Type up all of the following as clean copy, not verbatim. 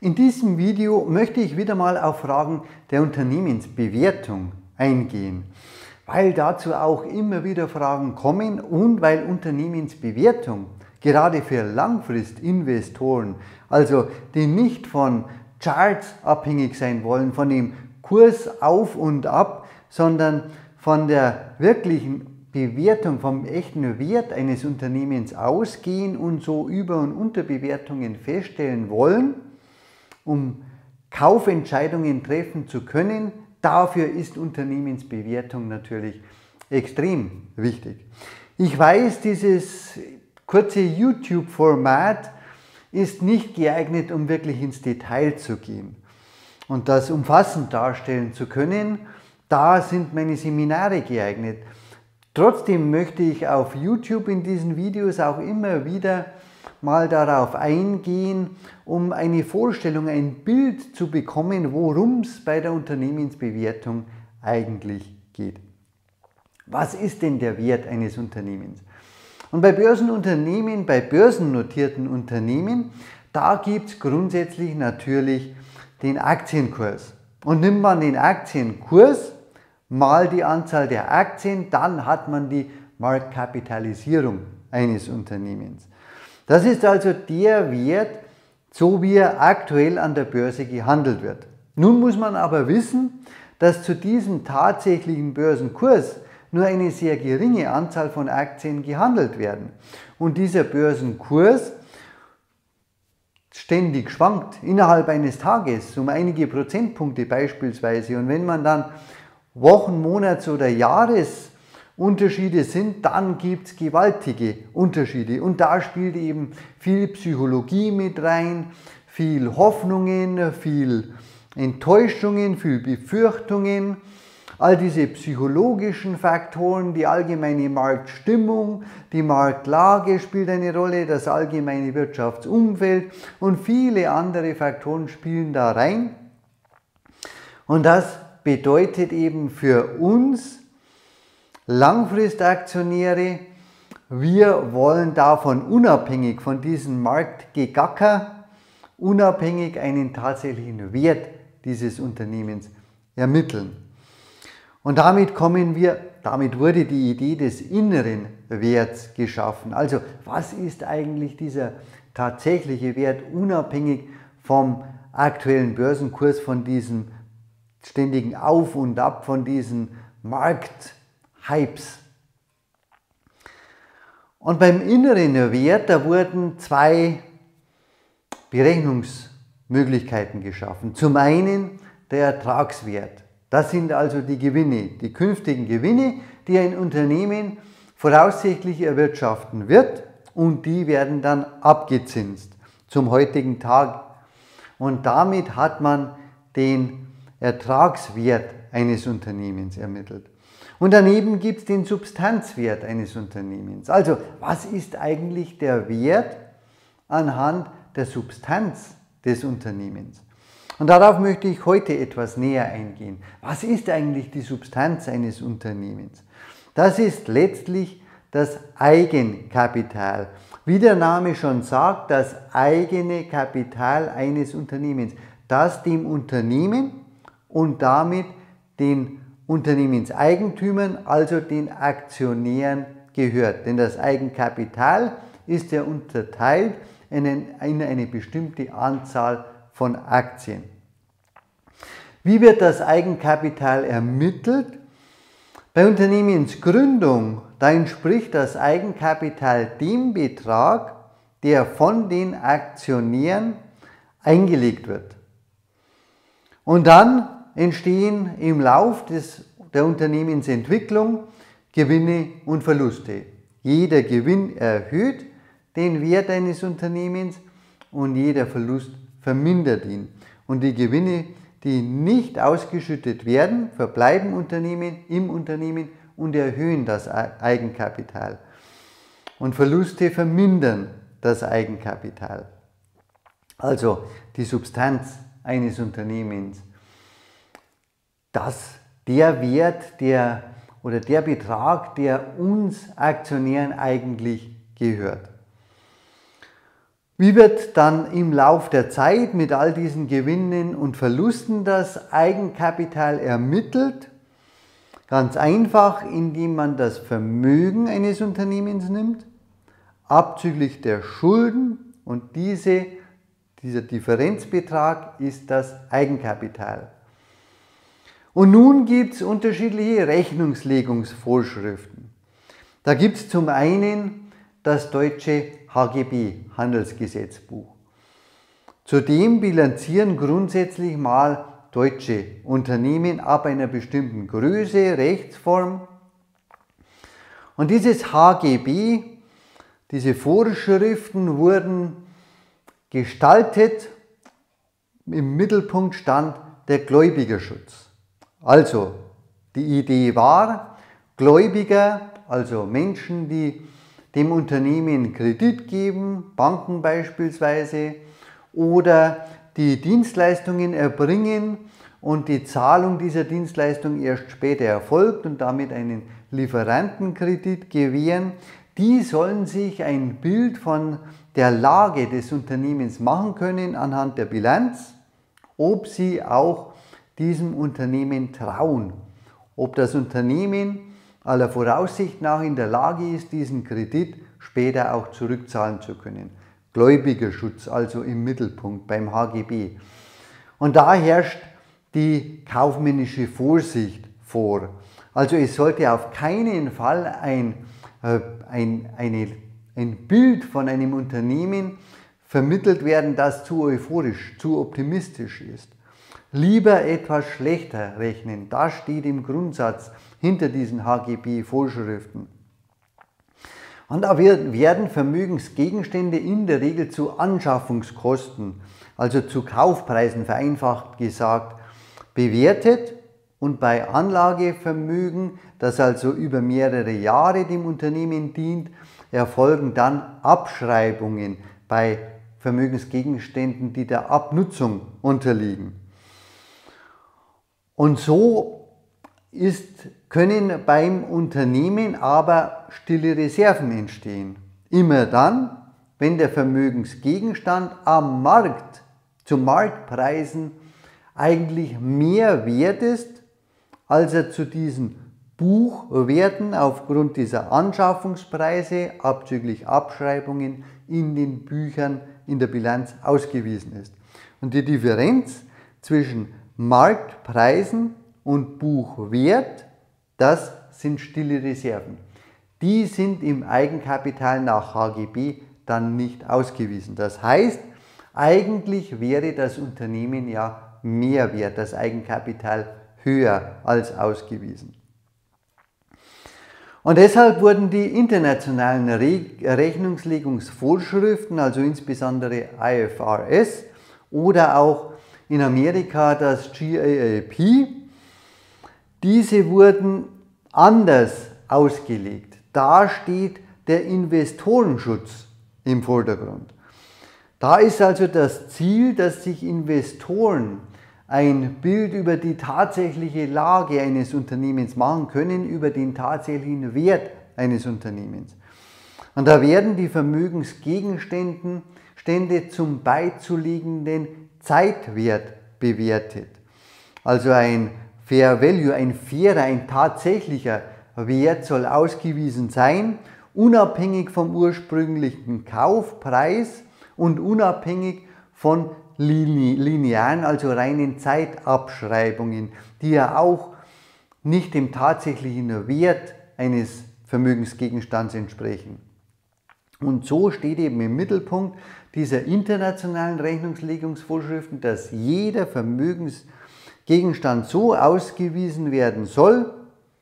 In diesem Video möchte ich wieder mal auf Fragen der Unternehmensbewertung eingehen, weil dazu auch immer wieder Fragen kommen und weil Unternehmensbewertung gerade für Langfristinvestoren, also die nicht von Charts abhängig sein wollen, von dem Kurs auf und ab, sondern von der wirklichen Bewertung, vom echten Wert eines Unternehmens ausgehen und so Über- und Unterbewertungen feststellen wollen, um Kaufentscheidungen treffen zu können. Dafür ist Unternehmensbewertung natürlich extrem wichtig. Ich weiß, dieses kurze YouTube-Format ist nicht geeignet, um wirklich ins Detail zu gehen und das umfassend darstellen zu können. Da sind meine Seminare geeignet. Trotzdem möchte ich auf YouTube in diesen Videos auch immer wieder mal darauf eingehen, um eine Vorstellung, ein Bild zu bekommen, worum es bei der Unternehmensbewertung eigentlich geht. Was ist denn der Wert eines Unternehmens? Und bei Börsenunternehmen, bei börsennotierten Unternehmen, da gibt es grundsätzlich natürlich den Aktienkurs. Und nimmt man den Aktienkurs mal die Anzahl der Aktien, dann hat man die Marktkapitalisierung eines Unternehmens. Das ist also der Wert, so wie er aktuell an der Börse gehandelt wird. Nun muss man aber wissen, dass zu diesem tatsächlichen Börsenkurs nur eine sehr geringe Anzahl von Aktien gehandelt werden. Und dieser Börsenkurs ständig schwankt innerhalb eines Tages um einige Prozentpunkte beispielsweise. Und wenn man dann Wochen-, Monats- oder Jahresunterschiede sind, dann gibt es gewaltige Unterschiede. Und da spielt eben viel Psychologie mit rein, viel Hoffnungen, viel Enttäuschungen, viel Befürchtungen. All diese psychologischen Faktoren, die allgemeine Marktstimmung, die Marktlage spielt eine Rolle, das allgemeine Wirtschaftsumfeld und viele andere Faktoren spielen da rein. Und das bedeutet eben für uns Langfristaktionäre, wir wollen davon unabhängig von diesem Marktgegacker, unabhängig einen tatsächlichen Wert dieses Unternehmens ermitteln. Und damit wurde die Idee des inneren Werts geschaffen. Also was ist eigentlich dieser tatsächliche Wert, unabhängig vom aktuellen Börsenkurs, von diesem ständigen Auf und Ab, von diesen Markthypes? Und beim inneren Wert, da wurden zwei Berechnungsmöglichkeiten geschaffen. Zum einen der Ertragswert. Das sind also die Gewinne, die künftigen Gewinne, die ein Unternehmen voraussichtlich erwirtschaften wird, und die werden dann abgezinst zum heutigen Tag. Und damit hat man den Ertragswert eines Unternehmens ermittelt. Und daneben gibt es den Substanzwert eines Unternehmens. Also was ist eigentlich der Wert anhand der Substanz des Unternehmens? Und darauf möchte ich heute etwas näher eingehen. Was ist eigentlich die Substanz eines Unternehmens? Das ist letztlich das Eigenkapital. Wie der Name schon sagt, das eigene Kapital eines Unternehmens, das dem Unternehmen und damit den Unternehmenseigentümern, also den Aktionären, gehört. Denn das Eigenkapital ist ja unterteilt in eine bestimmte Anzahl von Aktien. Wie wird das Eigenkapital ermittelt? Bei Unternehmensgründung, da entspricht das Eigenkapital dem Betrag, der von den Aktionären eingelegt wird. Und dann entstehen im Lauf der Unternehmensentwicklung Gewinne und Verluste. Jeder Gewinn erhöht den Wert eines Unternehmens und jeder Verlust vermindert ihn. Und die Gewinne, die nicht ausgeschüttet werden, verbleiben im Unternehmen und erhöhen das Eigenkapital. Und Verluste vermindern das Eigenkapital. Also die Substanz eines Unternehmens, der Wert, der Betrag, der uns Aktionären eigentlich gehört. Wie wird dann im Lauf der Zeit mit all diesen Gewinnen und Verlusten das Eigenkapital ermittelt? Ganz einfach, indem man das Vermögen eines Unternehmens nimmt, abzüglich der Schulden, und dieser Differenzbetrag ist das Eigenkapital. Und nun gibt es unterschiedliche Rechnungslegungsvorschriften. Da gibt es zum einen das deutsche HGB, Handelsgesetzbuch. Zudem bilanzieren grundsätzlich mal deutsche Unternehmen ab einer bestimmten Größe, Rechtsform. Und dieses HGB, diese Vorschriften wurden gestaltet, im Mittelpunkt stand der Gläubigerschutz. Also die Idee war, Gläubiger, also Menschen, die dem Unternehmen Kredit geben, Banken beispielsweise, oder die Dienstleistungen erbringen und die Zahlung dieser Dienstleistung erst später erfolgt und damit einen Lieferantenkredit gewähren, die sollen sich ein Bild von der Lage des Unternehmens machen können anhand der Bilanz, ob sie auch diesem Unternehmen trauen, ob das Unternehmen aller Voraussicht nach in der Lage ist, diesen Kredit später auch zurückzahlen zu können. Gläubigerschutz also im Mittelpunkt beim HGB. Und da herrscht die kaufmännische Vorsicht vor. Also es sollte auf keinen Fall ein Bild von einem Unternehmen vermittelt werden, das zu euphorisch, zu optimistisch ist. Lieber etwas schlechter rechnen, das steht im Grundsatz hinter diesen HGB-Vorschriften. Und da werden Vermögensgegenstände in der Regel zu Anschaffungskosten, also zu Kaufpreisen vereinfacht gesagt, bewertet, und bei Anlagevermögen, das also über mehrere Jahre dem Unternehmen dient, erfolgen dann Abschreibungen bei Vermögensgegenständen, die der Abnutzung unterliegen. Und so können beim Unternehmen aber stille Reserven entstehen. Immer dann, wenn der Vermögensgegenstand am Markt, zu Marktpreisen, eigentlich mehr wert ist, als er zu diesen Buchwerten aufgrund dieser Anschaffungspreise abzüglich Abschreibungen in den Büchern in der Bilanz ausgewiesen ist. Und die Differenz zwischen Marktpreisen und Buchwert, das sind stille Reserven. Die sind im Eigenkapital nach HGB dann nicht ausgewiesen. Das heißt, eigentlich wäre das Unternehmen ja mehr wert, das Eigenkapital höher als ausgewiesen. Und deshalb wurden die internationalen Rechnungslegungsvorschriften, also insbesondere IFRS oder auch in Amerika das GAAP, diese wurden anders ausgelegt. Da steht der Investorenschutz im Vordergrund. Da ist also das Ziel, dass sich Investoren ein Bild über die tatsächliche Lage eines Unternehmens machen können, über den tatsächlichen Wert eines Unternehmens. Und da werden die Vermögensgegenstände zum beizulegenden Zeitwert bewertet. Also ein Fair Value, ein fairer, ein tatsächlicher Wert soll ausgewiesen sein, unabhängig vom ursprünglichen Kaufpreis und unabhängig von linearen, also reinen Zeitabschreibungen, die ja auch nicht dem tatsächlichen Wert eines Vermögensgegenstands entsprechen. Und so steht eben im Mittelpunkt dieser internationalen Rechnungslegungsvorschriften, dass jeder Vermögensgegenstand so ausgewiesen werden soll,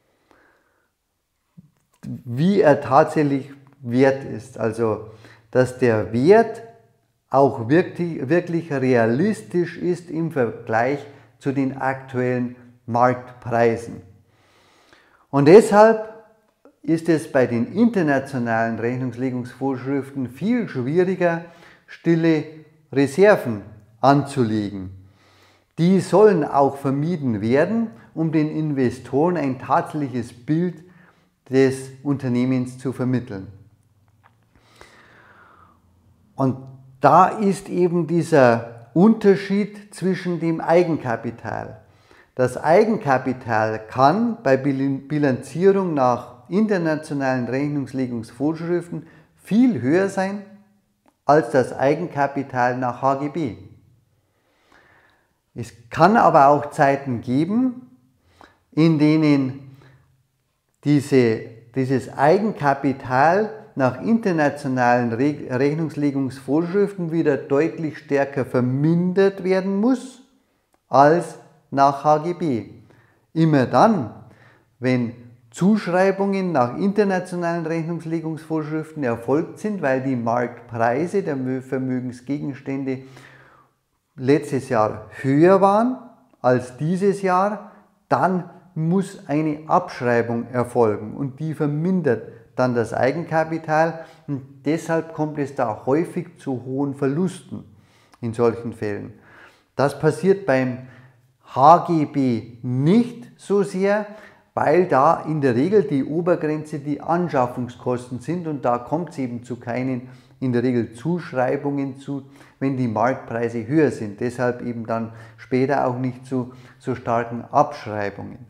wie er tatsächlich wert ist. Also, dass der Wert auch wirklich realistisch ist im Vergleich zu den aktuellen Marktpreisen. Und deshalb ist es bei den internationalen Rechnungslegungsvorschriften viel schwieriger, stille Reserven anzulegen. Die sollen auch vermieden werden, um den Investoren ein tatsächliches Bild des Unternehmens zu vermitteln. Und da ist eben dieser Unterschied zwischen dem Eigenkapital. Das Eigenkapital kann bei Bilanzierung nach internationalen Rechnungslegungsvorschriften viel höher sein als das Eigenkapital nach HGB. Es kann aber auch Zeiten geben, in denen dieses Eigenkapital nach internationalen Rechnungslegungsvorschriften wieder deutlich stärker vermindert werden muss als nach HGB. Immer dann, wenn Zuschreibungen nach internationalen Rechnungslegungsvorschriften erfolgt sind, weil die Marktpreise der Vermögensgegenstände letztes Jahr höher waren als dieses Jahr, dann muss eine Abschreibung erfolgen und die vermindert dann das Eigenkapital und deshalb kommt es da häufig zu hohen Verlusten in solchen Fällen. Das passiert beim HGB nicht so sehr, weil da in der Regel die Obergrenze die Anschaffungskosten sind und da kommt es eben zu keinen in der Regel Zuschreibungen zu, wenn die Marktpreise höher sind. Deshalb eben dann später auch nicht zu so starken Abschreibungen.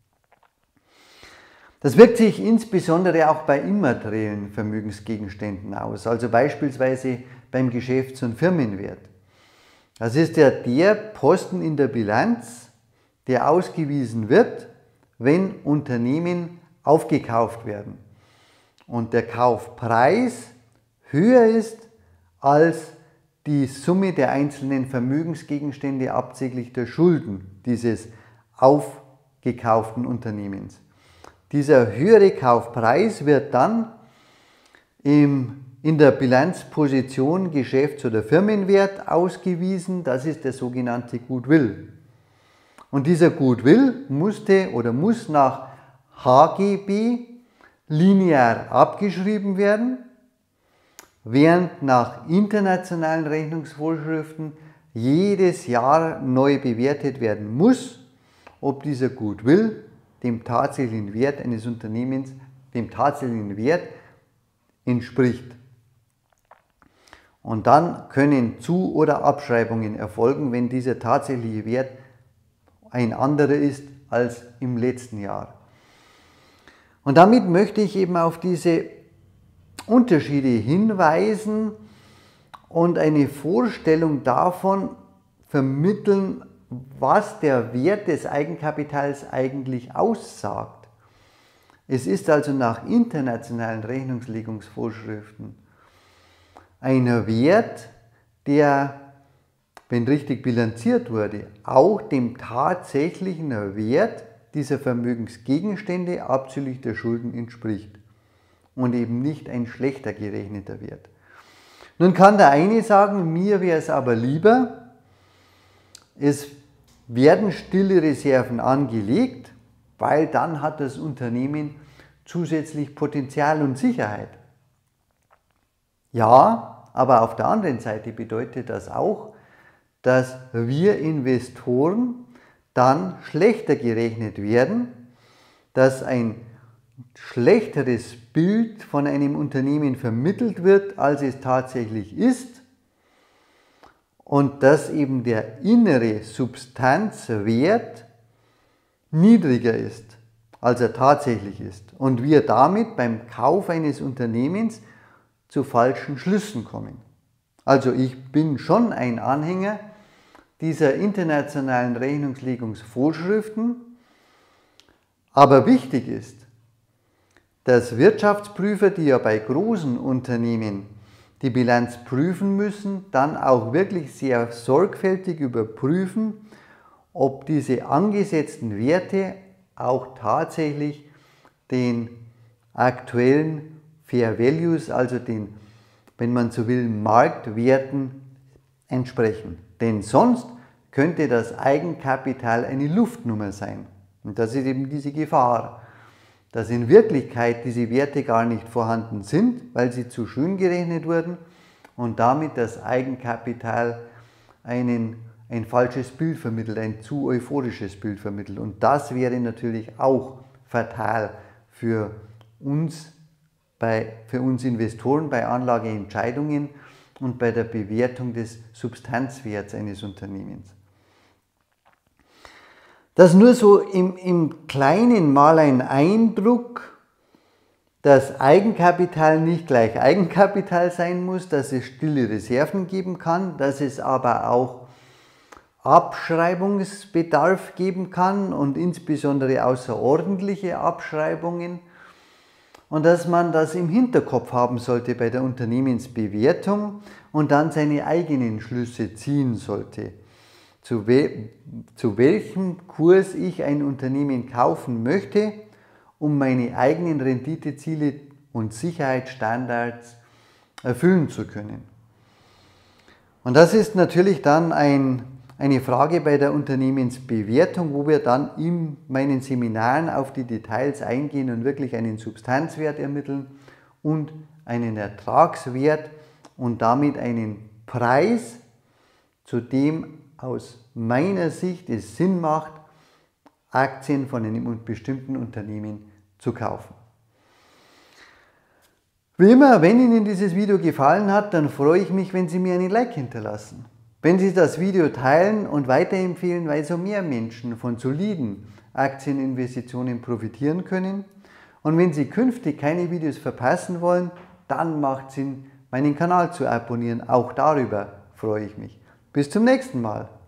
Das wirkt sich insbesondere auch bei immateriellen Vermögensgegenständen aus, also beispielsweise beim Geschäfts- und Firmenwert. Das ist ja der Posten in der Bilanz, der ausgewiesen wird, wenn Unternehmen aufgekauft werden und der Kaufpreis höher ist als die Summe der einzelnen Vermögensgegenstände abzüglich der Schulden dieses aufgekauften Unternehmens. Dieser höhere Kaufpreis wird dann in der Bilanzposition Geschäfts- oder Firmenwert ausgewiesen. Das ist der sogenannte Goodwill. Und dieser Goodwill muss nach HGB linear abgeschrieben werden, während nach internationalen Rechnungsvorschriften jedes Jahr neu bewertet werden muss, ob dieser Goodwill dem tatsächlichen Wert eines Unternehmens, dem tatsächlichen Wert entspricht. Und dann können Zu- oder Abschreibungen erfolgen, wenn dieser tatsächliche Wert ein anderer ist als im letzten Jahr. Und damit möchte ich eben auf diese Unterschiede hinweisen und eine Vorstellung davon vermitteln, was der Wert des Eigenkapitals eigentlich aussagt. Es ist also nach internationalen Rechnungslegungsvorschriften ein Wert, der, wenn richtig bilanziert wurde, auch dem tatsächlichen Wert dieser Vermögensgegenstände abzüglich der Schulden entspricht und eben nicht ein schlechter gerechneter Wert. Nun kann der eine sagen, mir wäre es aber lieber, es werden stille Reserven angelegt, weil dann hat das Unternehmen zusätzlich Potenzial und Sicherheit. Ja, aber auf der anderen Seite bedeutet das auch, dass wir Investoren dann schlechter gerechnet werden, dass ein schlechteres Bild von einem Unternehmen vermittelt wird, als es tatsächlich ist und dass eben der innere Substanzwert niedriger ist, als er tatsächlich ist und wir damit beim Kauf eines Unternehmens zu falschen Schlüssen kommen. Also ich bin schon ein Anhänger dieser internationalen Rechnungslegungsvorschriften, aber wichtig ist, dass Wirtschaftsprüfer, die ja bei großen Unternehmen die Bilanz prüfen müssen, dann auch wirklich sehr sorgfältig überprüfen, ob diese angesetzten Werte auch tatsächlich den aktuellen Fair Values, also den, wenn man so will, Marktwerten entsprechen. Denn sonst könnte das Eigenkapital eine Luftnummer sein. Und das ist eben diese Gefahr, dass in Wirklichkeit diese Werte gar nicht vorhanden sind, weil sie zu schön gerechnet wurden und damit das Eigenkapital ein falsches Bild vermittelt, ein zu euphorisches Bild vermittelt. Und das wäre natürlich auch fatal für uns Investoren bei Anlageentscheidungen und bei der Bewertung des Substanzwerts eines Unternehmens. Das nur so im Kleinen mal ein Eindruck, dass Eigenkapital nicht gleich Eigenkapital sein muss, dass es stille Reserven geben kann, dass es aber auch Abschreibungsbedarf geben kann und insbesondere außerordentliche Abschreibungen und dass man das im Hinterkopf haben sollte bei der Unternehmensbewertung und dann seine eigenen Schlüsse ziehen sollte. Zu welchem Kurs ich ein Unternehmen kaufen möchte, um meine eigenen Renditeziele und Sicherheitsstandards erfüllen zu können. Und das ist natürlich dann eine Frage bei der Unternehmensbewertung, wo wir dann in meinen Seminaren auf die Details eingehen und wirklich einen Substanzwert ermitteln und einen Ertragswert und damit einen Preis, zu dem aus meiner Sicht es Sinn macht, Aktien von einem bestimmten Unternehmen zu kaufen. Wie immer, wenn Ihnen dieses Video gefallen hat, dann freue ich mich, wenn Sie mir einen Like hinterlassen. Wenn Sie das Video teilen und weiterempfehlen, weil so mehr Menschen von soliden Aktieninvestitionen profitieren können. Und wenn Sie künftig keine Videos verpassen wollen, dann macht es Sinn, meinen Kanal zu abonnieren. Auch darüber freue ich mich. Bis zum nächsten Mal.